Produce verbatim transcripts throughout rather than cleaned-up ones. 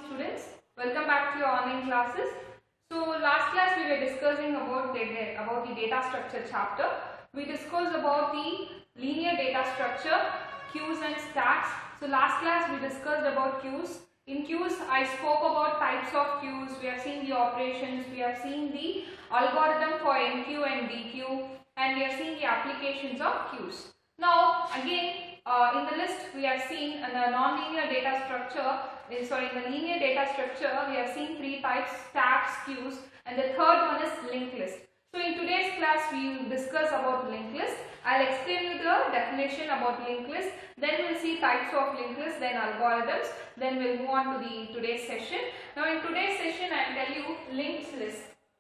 students, welcome back to your online classes. So last class we were discussing about the, about the data structure chapter. We discussed about the linear data structure, queues and stacks. So last class we discussed about queues. In queues I spoke about types of queues, we have seen the operations, we have seen the algorithm for N Q and D Q, and we have seen the applications of queues. Now again uh, in the list we have seen in the non-linear data structure, sorry in the linear data structure we have seen three types: stacks, queues, and the third one is linked list. So in today's class we will discuss about linked list. I'll explain you the definition about linked list, then we'll see types of linked list, then algorithms, then we'll move on to the today's session. Now in today's session I'll tell you linked list.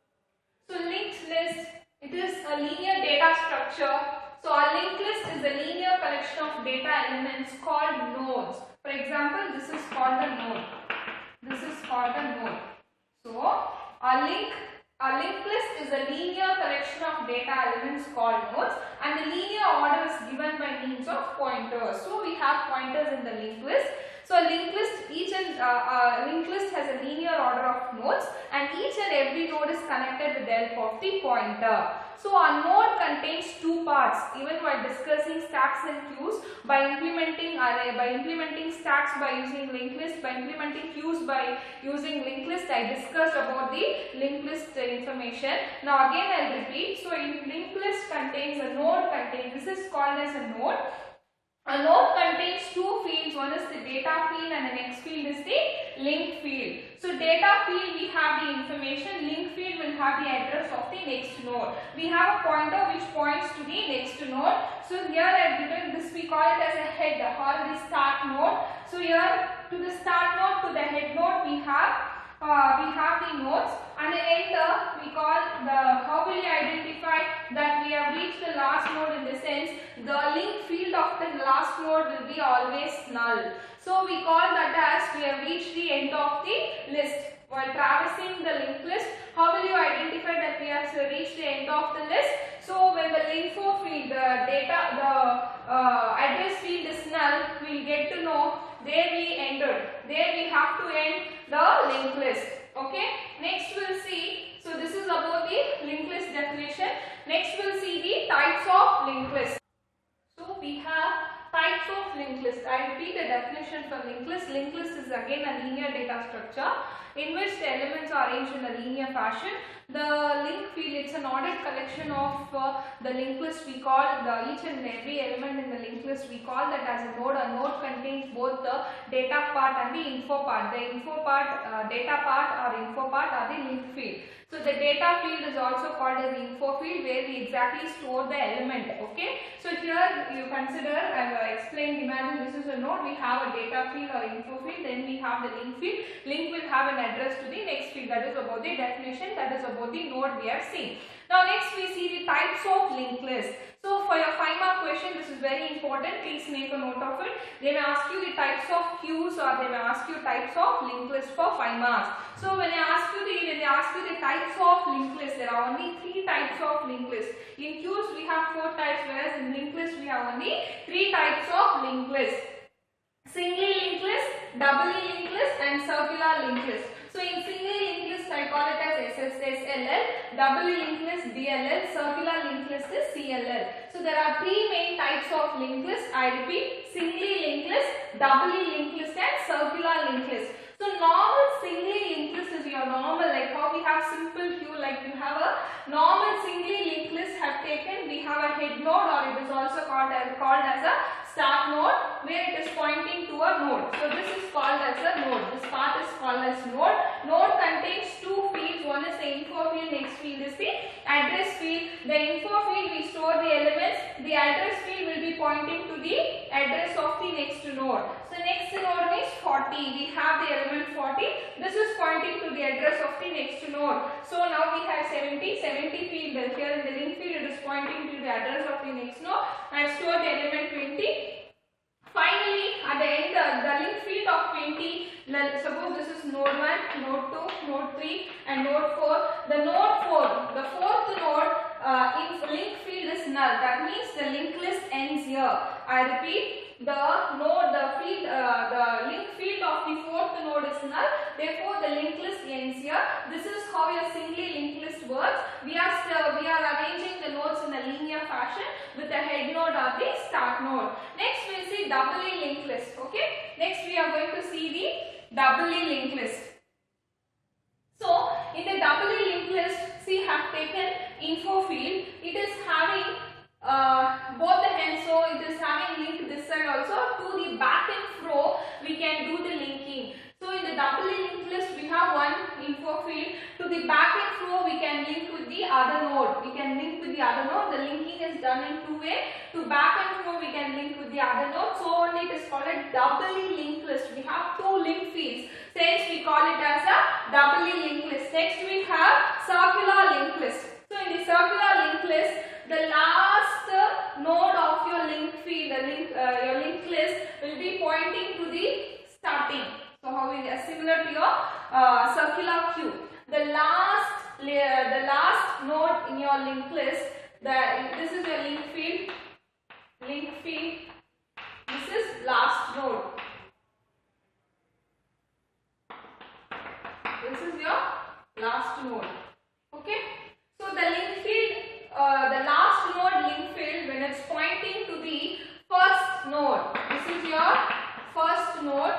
So linked list, it is a linear data structure. So a linked list is a linear collection of data elements called nodes. For example, this is called a node. This is called a node. So a link A linked list is a linear collection of data elements called nodes, and the linear order is given by means of pointers. So we have pointers in the linked list. So a linked list, each and uh, uh, linked list has a linear order of nodes, and each and every node is connected with the help of the pointer. So a node contains two parts. Even while discussing stacks and queues, by implementing array, by implementing stacks by using linked list, by implementing queues by using linked list, I discussed about the linked list information. Now again I will repeat. So in linked list contains a node contains, this is called as a node. A node contains two fields, one is the data field and the next field is the link field. So data field we have the information, link field will have the address of the next node. We have a pointer which points to the next node. So here I have given this, we call it as a head or the start node. So here to the start node, to the head node we have Uh, we have the nodes, and the enter we call the, how will you identify that we have reached the last node? In the sense, the link field of the last node will be always null. So we call that as we have reached the end of the list. While traversing the linked list, how will you identify that we have reached the end of the list? So when the info field, the data, the uh, address field is null, we will get to know there we entered. There we have to end the linked list. Okay. Next we'll see. So this is about the linked list definition. Next we'll see the types of linked list. So we have types of linked list. I repeat the definition for linked list. Linked list is again a linear data structure in which the elements are arranged in a linear fashion. The link field, it's an ordered collection of uh, the linked list. We call the each and every element in the linked list, we call that as a node. A node contains both the data part and the info part. The info part, uh, data part or info part are the link field. So the data field is also called as the info field, where we exactly store the element. Okay. So here you consider, I have explained, imagine this is a node, we have a data field or info field, then we have the link field. Link will have an address to the next field. That is about the definition, that is about the node we have seen. Now next we see the types of linked list. So for your five mark question, this is very important, please make a note of it. They may ask you the types of queues, or they may ask you types of linked list for five marks. So when I ask you the when they ask you the types of linked list, there are only three types of linked list. In queues we have four types, whereas in linked list we have only three types of linked list: single linked list, doubly linked list, and circular linked list. So in single linked list I call it as S S S L L, double linked list D L L, circular linked list is C L L. So there are three main types of linked list. I repeat: singly linked list, doubly linked list, and circular linked list. So normal singly linked list is your normal, like how we have simple queue, like you have a normal singly linked list have taken, we have a head node, or it is also called as, called as a start node, where it is pointing to a node. So this is called as a node. This part is called as node. Node contains two fields. One is the info field, next field is the address field. The info field we store the elements. The address field will be pointing to the address of the next node. So next node is forty. We have the element forty. This is pointing to the address of the next node. So now we have seventy. seventy field. Here in the link field it is pointing to the address of the next node. I have stored the element twenty. Finally, at the end, uh, the link field of twenty, suppose this is node one, node two, node three, and node four. The node four, the fourth node uh, in link field is null. That means the linked list ends here. I repeat, the node, the field, uh, the link field of the fourth node is null. Therefore, the linked list ends here. This is how your singly linked list works. We are still, we are arranging the nodes in a linear fashion with the head node or the start node. Next, we will see doubly linked list. Okay. Next, we are going to see the doubly linked list. So, in the doubly linked list, see, have taken info field. It is having uh, both the hands, so it is having linked this side also. To the back and fro, we can do the linking. So, in the doubly linked list, we have one info field. To the back and fro, we can link with the other node. We can link with the other node. The linking is done in two ways. To back and fro, we can link with the other node. So, only it is called a doubly linked list. We have two link fields. Hence, we call it as a doubly linked list. Next, we have circular linked list. So, in the circular linked list, the last uh, node of your link field, the link, uh, your linked list will be pointing to the starting. So, how is uh, similar to your uh, circular queue. The last layer, the last node in your linked list, the this is your link field. Link field. This is last node. This is your last node. Okay. So the link field, uh, the last node link field, when it's pointing to the first node, this is your first node.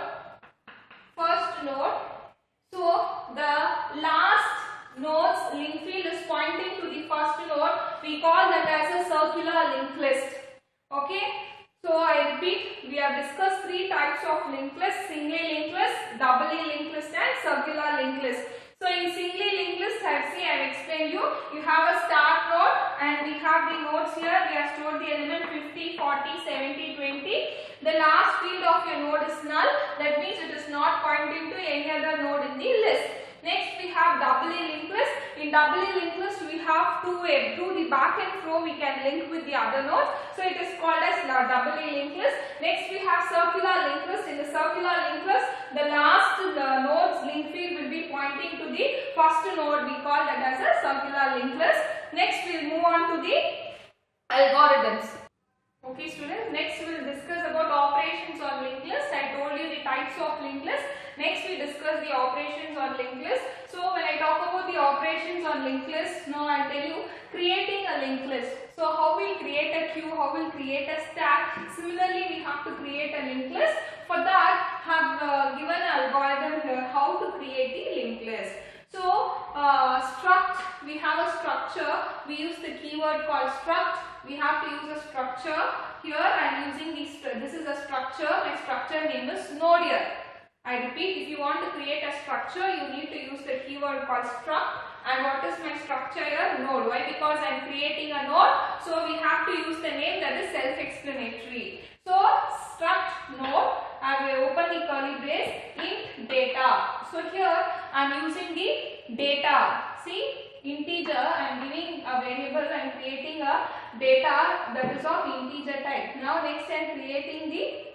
First node. So the last node's link field is pointing to the first node. We call that as a circular linked list. Okay. So I repeat, we have discussed three types of linked list: singly linked list, doubly linked list, and circular linked list. So in singly linked list, I have seen, I have explained you. You have a start node, and we have the nodes here. We have stored the element fifty, forty, seventy, twenty. The last field of your node is null. That means it is not pointing to any other node in the list. Next, we have doubly linked list. In doubly linked list, we have two ways. Through the back and fro, we can link with the other nodes. So it is called as doubly linked list. Next, we have circular linked list. In the circular linked list, the last the node's link field will be pointing to the first node. We call that as a circular linked list. Next, we will move on to the algorithms. Okay, students. Next, we will discuss about operations on linked list. I told you the types of linked list. Next, we discuss the operations on linked list. So, when I talk about the operations on linked list, now I tell you creating a linked list. So, how we create a queue, how we create a stack. Similarly, we have to create a linked list. For that, have uh, given an algorithm here how to create the linked list. So, uh, struct, we have a structure. We use the keyword called struct. We have to use a structure. Here I am using this. This is a structure. My structure name is node here. I repeat, if you want to create a structure, you need to use the keyword called struct. And what is my structure here? Node. Why? Because I am creating a node. So we have to use the name that is self-explanatory. So struct node. I will open the curly brace int data. So here I am using the data. See, integer. I am giving a variable. I am creating a data that is of integer type. Now next I am creating the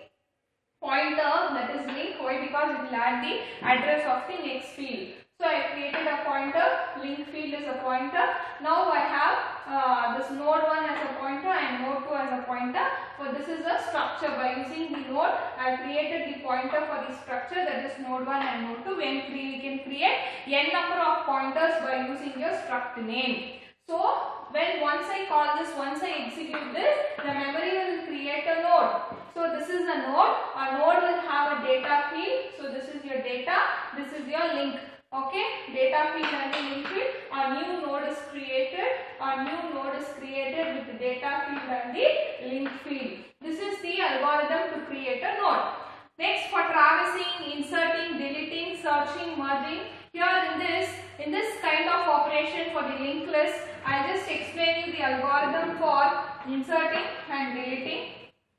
pointer that is link. Why? Because it will add the address of the next field. So I created a pointer, link field is a pointer. Now I have uh, this node one as a pointer and node two as a pointer. So this is a structure. By using the node, I created the pointer for the structure, that is node one and node two. When we can create n number of pointers by using your struct name. So when once I call this, once I execute this, the memory will create a node. So this is a node. A node will have a data field. So this is your data. This is your link. Okay, data field and the link field. A new node is created. A new node is created with the data field and the link field. This is the algorithm to create a node. Next, for traversing, inserting, deleting, searching, merging. Here in this, in this kind of operation for the linked list, I just explain you the algorithm for inserting and deleting.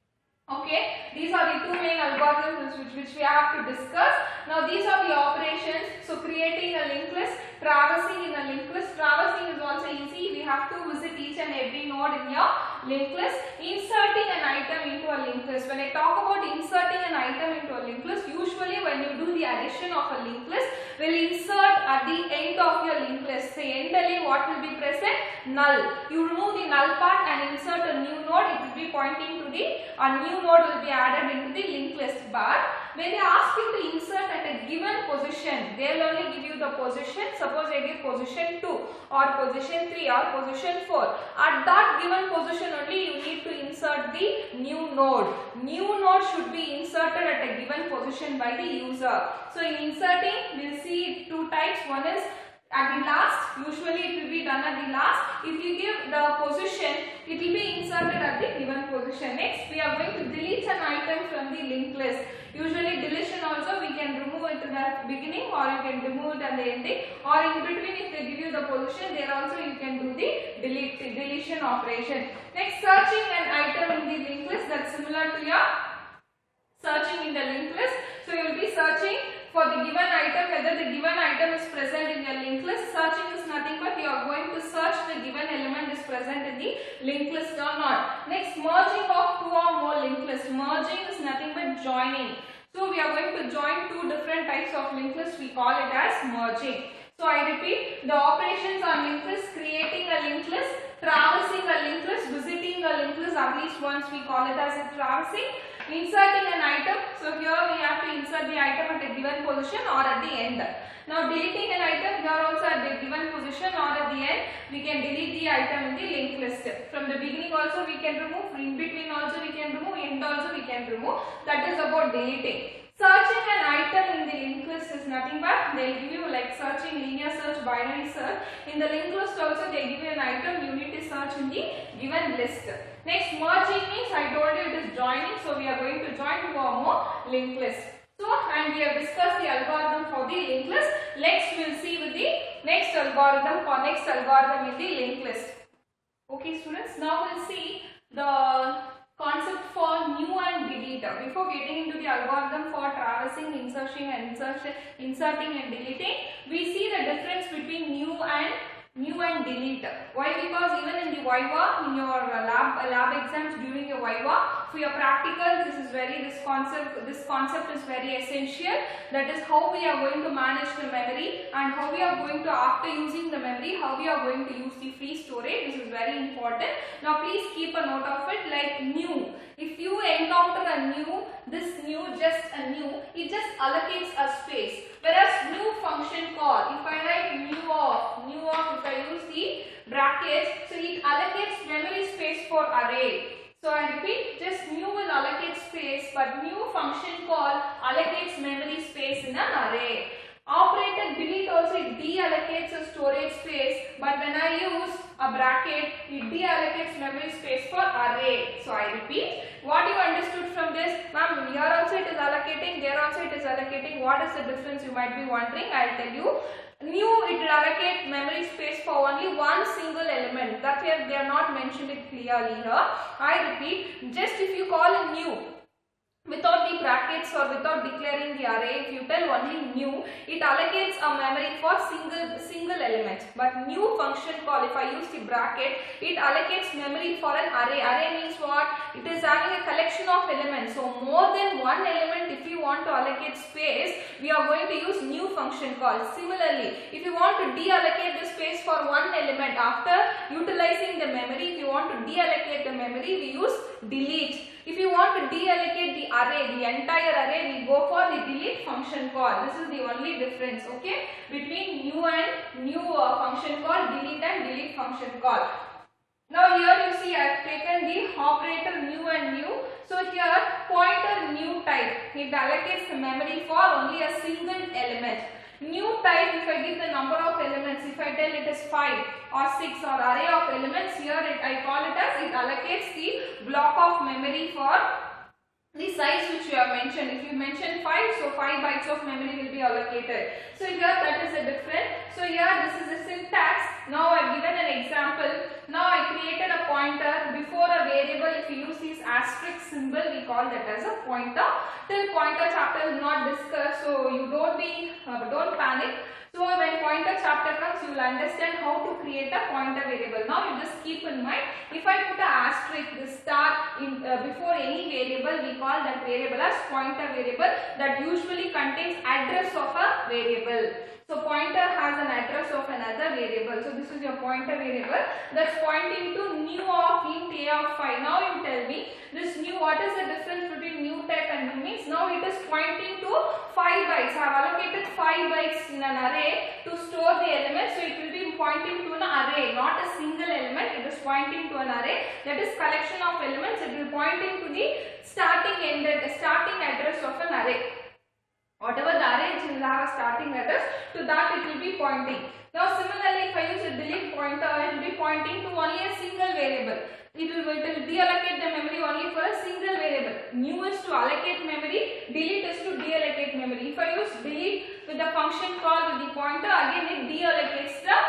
Okay, these are the two main algorithms which, which we have to discuss. Now these are the operations. So creating a linked list, traversing in a linked list. Traversing is also easy. We have to visit each and every node in your linked list. Inserting an item into a linked list. When I talk about inserting an item into a linked list, usually when you do the addition of a linked list, we'll insert at the end of your linked list. So endally what will be present? Null. You remove the null part and insert a new node. It will be pointing to the, a new node will be added into the linked list bar. when they ask you to insert at a given position, they will only give you the position. Suppose they give position two or position three or position four. At that given position only you need to insert the new node. New node should be inserted at a given position by the user. So in inserting, we will see two types. One is at the last, usually it will be done at the last. If you give the position, it will be inserted at the given position. Next, we are going to delete an item from the linked list. Usually deletion also we can remove it at the beginning, or you can remove it at the ending, or in between if they give you the position, there also you can do the delete deletion operation. Next, searching an item in the linked list, that's similar to your searching in the linked list. So you will be searching for the given item, whether the given item is present in your linked list. Searching is nothing but you are going to search the given element is present in the linked list or not. Next, merging of two or more linked lists. Merging is nothing but joining. So we are going to join two different types of linked lists. We call it as merging. So I repeat, the operations on linked list: creating a linked list, traversing a linked list, visiting a linked list at least once, we call it as a traversing. Inserting an item, so here we have to insert the item at a given position or at the end. Now deleting an item, here also at the given position or at the end, we can delete the item in the linked list. From the beginning also we can remove, in between also we can remove, end also we can remove. That is about deleting. Searching an item in the linked list is nothing but they will give you like searching, linear search, binary search. In the linked list also they give you an item, you need to search in the given list. Next, merging means I told you it is joining, so we are going to join two or more linked lists. So, and we have discussed the algorithm for the linked list. Next we will see with the next algorithm for next algorithm in the linked list. Okay students, now we will see the concept for new and delete. Before getting into the algorithm for traversing, insertion and insertion, inserting and deleting, we see the difference between new and new and delete. Why? Because even in the Viva, in your lab lab exams, during your Viva, for your practical, this is very this concept this concept is very essential. That is how we are going to manage the memory and how we are going to, after using the memory, how we are going to use the free storage. This is very important. Now please keep a note of it. Like new, if you encounter a new, this new, just a new, it just allocates a space. Whereas new function call, if I write new of, new of, if I use the brackets, so it allocates memory space for array. So I repeat, just new will allocate space, but new function call allocates memory space in an array. Operator delete also, it deallocates a storage space, but when I use a bracket, it deallocates memory space for array. So I repeat, what you understood from this? Ma'am, here also it is allocating, there also it is allocating. What is the difference, you might be wondering. I will tell you. New, it will allocate memory space for only one single element. That here they are not mentioned it clearly here. I repeat, just if you call a new without the brackets or without declaring the array, if you tell only new, it allocates a memory for single single element. But new function call, if I use the bracket, it allocates memory for an array. Array means what? It is having a collection of elements. So more than one element, if you want to allocate space, we are going to use new function call. Similarly, if you want to deallocate the space for one element after utilizing the memory, if you want to deallocate the memory, we use delete. If you want to deallocate the array, the entire array, we go for the delete function call. This is the only difference, okay, between new and new uh, function call, delete and delete function call. Now here you see I have taken the operator new and new. So here pointer new type, it allocates the memory for only a single element. New type, if I give the number of elements, if I tell it is five or six or array of elements, here it, I call it as it allocates the block of memory for the size which you have mentioned. If you mention five, so five bytes of memory will be allocated. So here that is a different. So here this is the syntax. Now I have given an example. Now I created a pointer before a variable. If you use this asterisk symbol, we call that as a pointer. Till pointer chapter is not discussed, so you don't be uh, don't panic. So when pointer chapter comes, you will understand how to create a pointer variable. Now you just keep in mind, if I put an asterisk, the star in uh, before any variable, we call that variable as pointer variable that usually contains address of a variable. So pointer has an address address of another variable. So this is your pointer variable that's pointing to new of int a of five. Now you tell me this new, what is the difference between new type and new means? Now it is pointing to five bytes. I have allocated five bytes in an array to store the element, so it will be pointing to an array, not a single element. It is pointing to an array, that is collection of elements. It will pointing to the starting ended starting address of an array. Whatever the array will have a starting address, to that it will be pointing. Now similarly, if I use a delete pointer, it will be pointing to only a single variable. It will, it will deallocate the memory only for a single variable. New is to allocate memory, delete is to deallocate memory. If I use delete with the function call with the pointer, again it deallocates the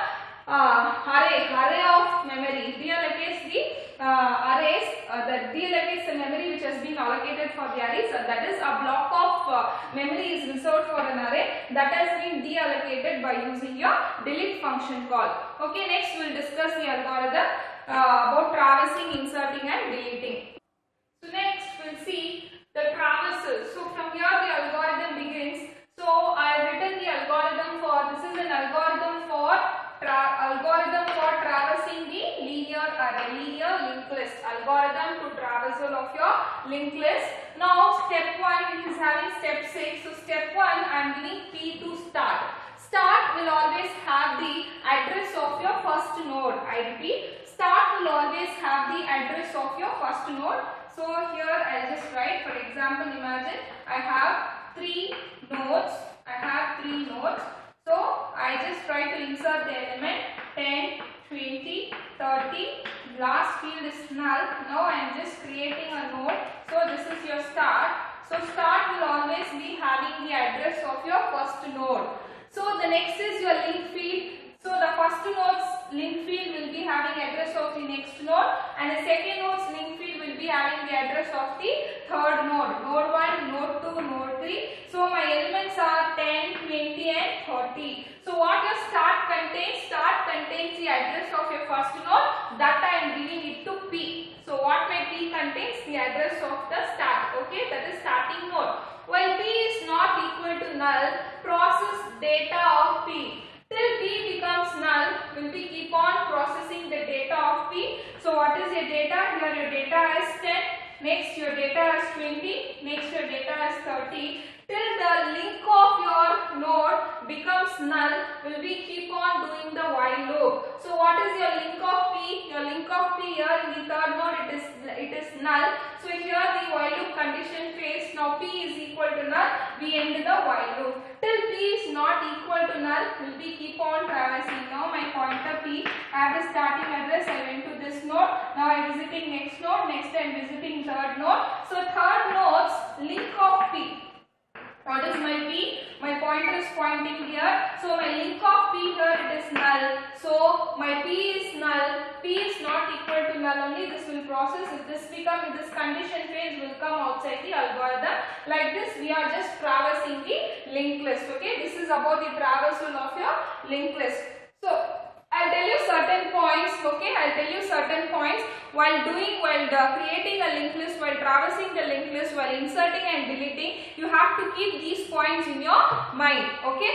uh, array, array of memory. It deallocates the uh, arrays, uh, that deallocates the memory which has been allocated for the array. So that is a block of uh, memory is reserved for an array that has been deallocated by using your delete function call. Okay, next we will discuss the algorithm uh, about traversing, inserting and deleting. So next we will see the traversal. So from here the algorithm begins. So I have written the algorithm for, this is an algorithm for Tra algorithm for traversing the linear array, linear linked list, algorithm to traversal of your linked list. Now step one, it is having step six. So step one, I am giving P to start. Start will always have the address of your first node. I repeat, start will always have the address of your first node. So here I will just write, for example, imagine I have three nodes. I have three nodes. So I just try to insert the element ten, twenty, thirty. Last field is null. Now I am just creating a node. So this is your start. So start will always be having the address of your first node. So the next is your link field. So the first node's link field will be having address of the next node, and the second node's link field will be having the address of the third node. Node one, node two, node three. So my elements are ten, twenty and thirty. So what your start contains? Start contains the address of your first node, that I am giving it to P. So what my P contains? The address of the start. Okay, that is starting node. While P is not equal to null, process data of P. Till P becomes null, will be keep on processing the data of P. So what is your data? Here your data is ten, next your data is twenty, next your data is thirty. Till the link of your node becomes null, will be keep on doing the while loop. So what is your link of P? Your link of P here in the third node, it is it is null. So here the while loop condition phase. Now P is equal to null, we end the while loop. Till P is not equal to null, will be keep on traversing. Now my pointer P, I have the starting address, I went to this node. Now I am visiting next node, next I am visiting third node. So third node's link of P. What is my P? My pointer is pointing here. So my link of P here, it is null. So my P is null. P is not equal to null only. This will process. If this become, if this condition phase will come outside the algorithm. Like this, we are just traversing the linked list. Okay, this is about the traversal of your linked list. So I'll tell you certain points. Okay, I'll tell you certain points while doing, while uh, creating a linked list, while traversing the linked list, while inserting and deleting. You have to keep these points in your mind. Okay.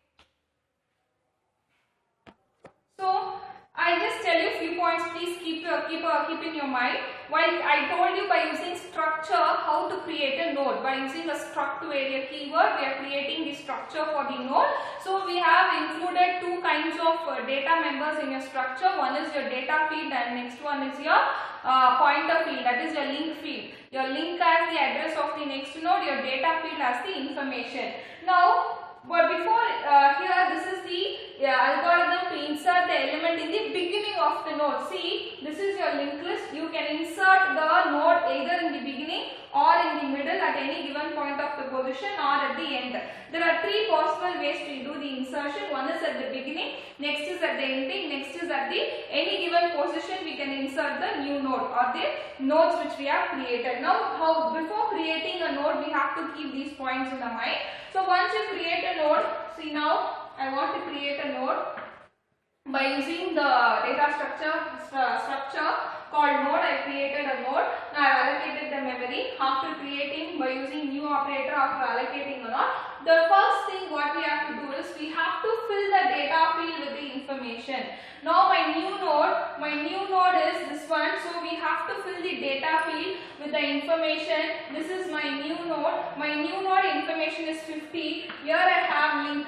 So I'll just tell you a few points. Please keep uh, keep uh, keep in your mind. While I told you by using structure how to create a node, by using a struct to area keyword, we are creating the structure for the node. So we have included two kinds of uh, data members in your structure. One is your data field and next one is your uh, pointer field, that is your link field. Your link has the address of the next node, your data field has the information. Now, but before uh, here, this is the uh, algorithm to insert the element in the beginning of the node. See, this is your linked list. You can insert the node either in the beginning or in the middle at any given point of the position or at the end. There are three possible ways to do the insertion. One is at the beginning, next is at the ending, next is at the any given position we can insert the new node or the nodes which we have created. Now, how before creating a node, we have to keep these points in the mind. So once you create a node, see now I want to create a node by using the data structure uh, structure called node. I created a node. Now I have allocated the memory. After creating, by using new operator, after allocating a node, the first thing what we have to do is we have to fill the data field information. Now my new node, my new node is this one. So we have to fill the data field with the information. This is my new node. My new node information is fifty. Here I have link.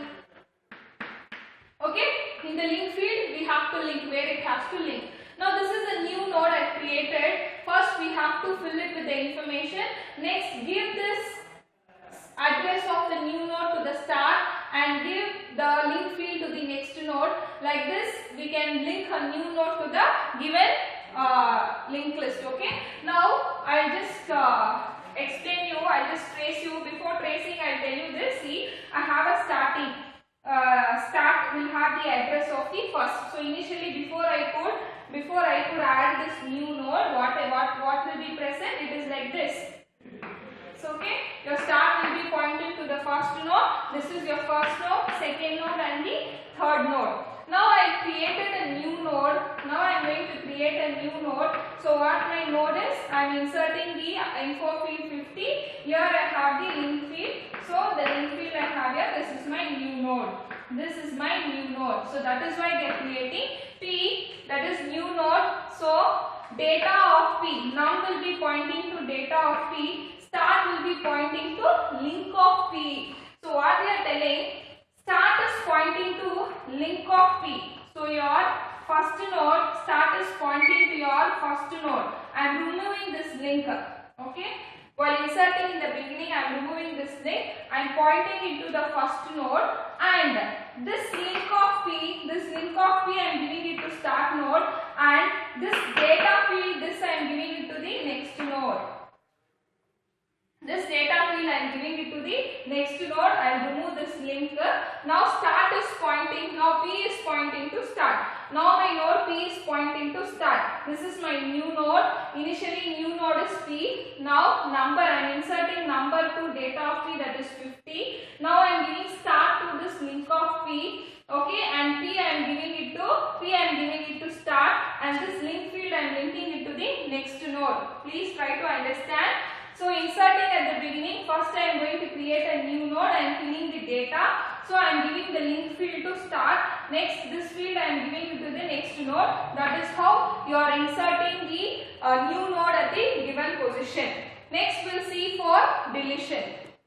Okay, in the link field we have to link where it has to link. Now this is a new node I created. First we have to fill it with the information. Next give this address of the new node to the start and give the link field to the next node. Like this we can link a new node to the given uh, link list. Okay. Now I'll just uh, explain you. I'll just trace you. Before tracing I'll tell you this. See, I have a starting. Uh, start will have the address of the first. So initially before I could before I could add this new node, what what what will be present? It is like this. So okay, your start will be pointing to the first node. This is your first node, second node, and the third node. Now I created a new node. Now I am going to create a new node. So what my node is? I am inserting the info field fifty. Here I have the link field. So the link field I have here. This is my new node. This is my new node. So that is why they are creating P. That is new node. So data of P. Num will be pointing to data of P. Start will be pointing to link of P. So what we are telling, start is pointing to link of P. So your first node, start is pointing to your first node. I am removing this link. Okay. While inserting in the beginning, I am removing this link. I am pointing into the first node, and this link of P, this link of P I am giving it to start node, and this data field, this I am giving it to the next node. This data field I am giving it to the next node. I will remove this link. Now start is pointing. Now P is pointing to start. Now my node P is pointing to start. This is my new node. Initially new node is P. Now number I am inserting number to data of P, that is fifty. Now I am giving start to this link of P. Okay, and P I am giving it to P I am giving it to start, and this link field I am linking it to the next node. Please try to understand. So inserting at the beginning, first I am going to create a new node. I am filling the data. So I am giving the link field to start. Next this field I am giving it to the next node. That is how you are inserting the uh, new node at the given position. Next we will see for deletion.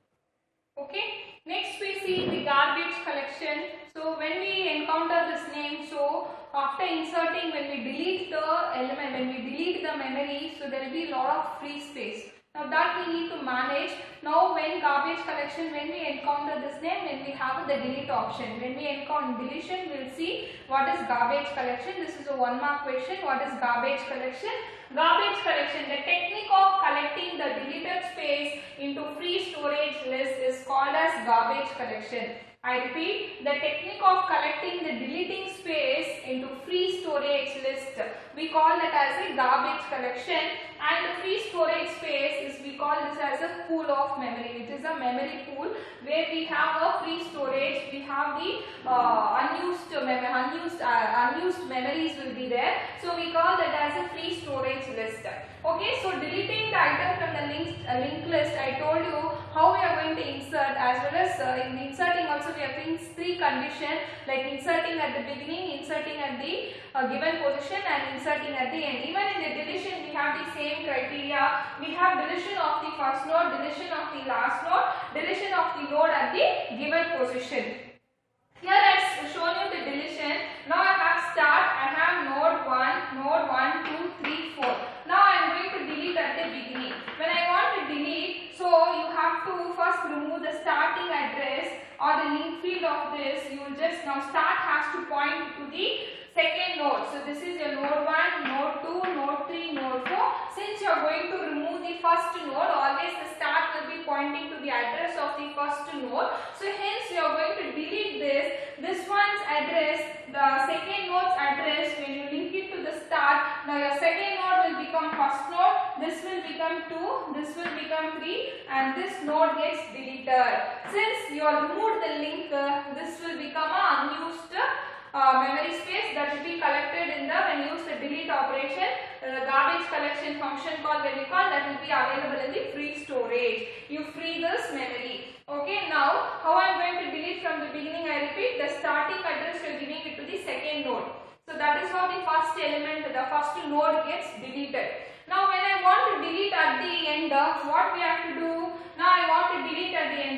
Okay. Next we see the garbage collection. So when we encounter this name, so after inserting, when we delete the element, when we delete the memory, so there will be a lot of free space. Now that we need to manage. Now when garbage collection, when we encounter this name, when we have the delete option. When we encounter deletion, we will see what is garbage collection. This is a one mark question. What is garbage collection? Garbage collection, the technique of collecting the deleted space into free storage list is called as garbage collection. I repeat, the technique of collecting the deleting space into free storage list, we call that as a garbage collection, and the free storage space is, we call this as a pool of memory. It is a memory pool where we have a free storage, we have the uh, unused, mem unused, uh, unused memories will be there. So we call that as a free storage list. Okay, so deleting the item from the link, uh, link list, I told you how we are going to insert, as well as uh, in inserting also we have things three conditions, like inserting at the beginning, inserting at the uh, given position, and inserting at the end. Even in the deletion we have the same criteria. We have deletion of the first node, deletion of the last node, deletion of the node at the given position. Here I have shown you the deletion. Now I have start, I have node one, node one, two, three, four. Now I am going to delete at the beginning. When I want to delete, so you have to first remove the starting address or the link field of this. You will just, now start has to point to the second node. So this is your node one, node two, node three, node four. Since you are going to remove the first node, always the start will be pointing to the address of the first node. So hence you are going to delete this. This one's address, the second node's address, when you link it to the start, now your second node will become first node, this will become two, this will become three, and this node gets deleted. Since you have removed the link, uh, this will become an unused uh, memory space that will be collected in the, when you use the delete operation, uh, garbage collection function call, when you call, that will be available in the free storage. You free this memory. Okay, now how I am going to delete from the beginning, I repeat, the starting address you are giving it to the second node. So that is how the first element, the first node gets deleted. Now when I want to delete at the end, what we have to do? Now I want to delete at the end.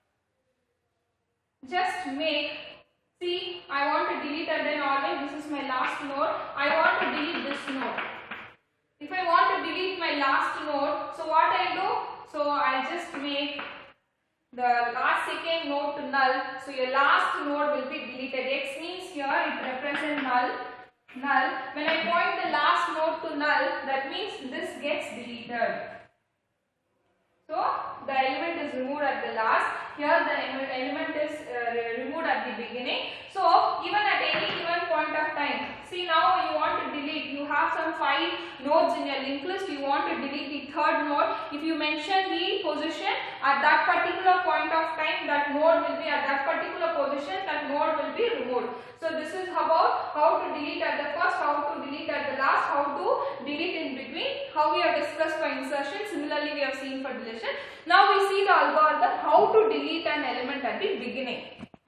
Just make, see, I want to delete at the end always, this is my last node. I want to delete this node. If I want to delete my last node, so what I do? So I'll just make the last second node to null. So your last node will be deleted. X means here it represents null. Null. When I point the last node to null, that means this gets deleted. So the element is removed at the last. Here the element is uh, removed at the beginning. So even at any given point of time, see now you want to delete, you have some five nodes in your linked list, you want to delete the third node. If you mention the position at that particular point of time, that node will be at that particular position, that node will be removed. So this is about how to delete at the first, how to delete at the last, how to delete in between, how we have discussed for insertion, similarly we have seen for deletion. Now we see the algorithm how to delete an element at the beginning.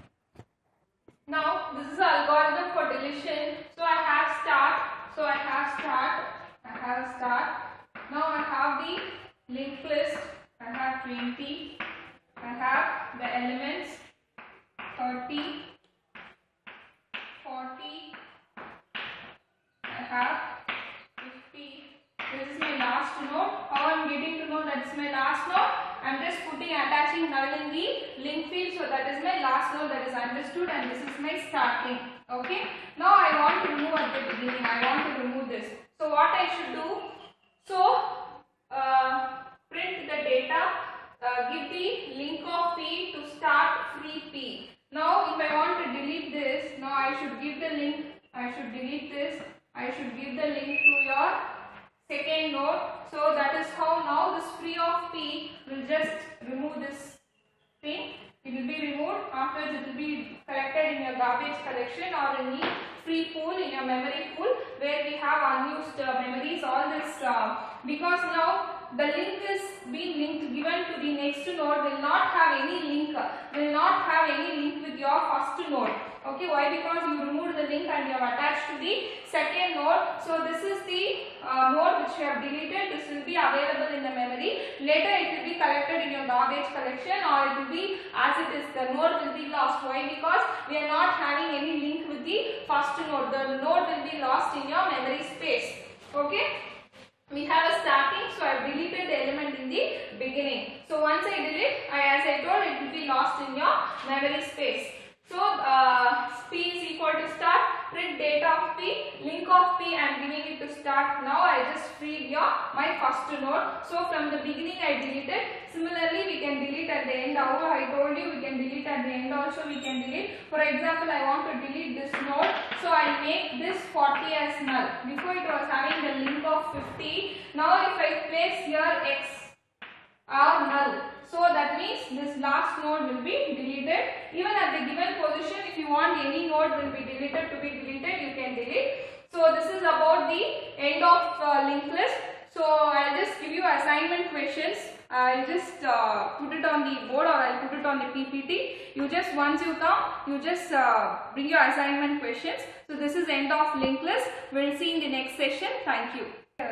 Now this is the algorithm for deletion. So I have start, so I have start, I have start. Now I have the linked list, I have twenty, I have the elements thirty, forty, I have fifty. This is my last node. How I am getting to know that is my last node? I am just putting attaching null in the link field, so that is my last node, that is understood, and this is my starting. Okay. Now I want to remove at the beginning. I want to remove this. So what I should do? So uh, print the data. Uh, give the link of p to start free p. Now if I want to delete this, now I should give the link. I should delete this. I should give the link to your second node. So that is how now this free of p will just remove this thing. It will be removed. Afterwards it will be collected in your garbage collection or in the free pool, in your memory pool, where we have unused uh, memories. All this uh, because now the link is being linked, given to the next node, will not have any link, will not have any link with your first node. Okay, why? Because you removed the link and you have attached to the second node. So this is the uh, node which you have deleted. This will be available in the memory. Later it will be collected in your garbage collection, or it will be as it is. The node will be lost. Why? Because we are not having any link with the first node. The node will be lost in your memory space. Okay. We have a starting, so I have deleted the element in the beginning. So once I delete, I, as I told, it will be lost in your memory space. So uh, p is equal to start, print data of p, link of p, I am giving it to start. Now I just freed your my first node. So from the beginning I deleted. Similarly we can delete at the end. How I told you we can delete at the end also we can delete. For example, I want to delete this node. So I make this forty as null. Before it was having the link of fifty. Now if I place here x are null. So that means this last node will be deleted. Even at the given position, if you want any node will be deleted to be deleted, you can delete. So this is about the end of uh, linked list. So I'll just give you assignment questions. I'll just uh, put it on the board, or I'll put it on the P P T. You just, once you come, you just uh, bring your assignment questions. So this is end of linked list. We'll see in the next session. Thank you.